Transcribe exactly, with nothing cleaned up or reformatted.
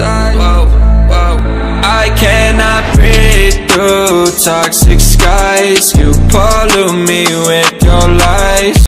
skies. Whoa, whoa. I cannot breathe through toxic skies. You pollute me with your lies.